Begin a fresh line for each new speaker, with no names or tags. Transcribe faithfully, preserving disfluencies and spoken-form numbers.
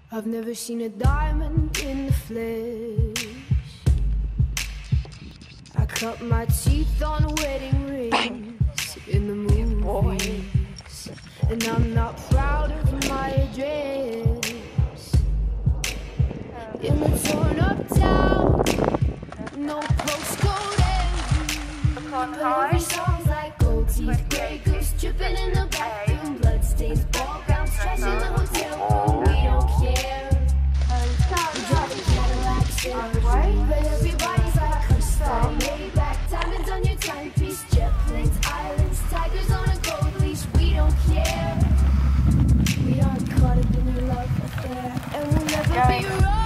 I've never seen a diamond in the flesh. I cut my teeth on wedding rings in the movies, and I'm not proud of my address. In the torn up town, no postcode envy, but every song's like gold teeth, grey goose dripping in the bathroom, bloodstains, ball gowns, trash in the hotel room. We don't care. We drive a Cadillac, but everybody's like crystal, Maybach, diamonds on your timepiece, jet planes, islands, tigers on a gold leash. We don't care. We aren't caught up in your love affair, and we'll never be wrong.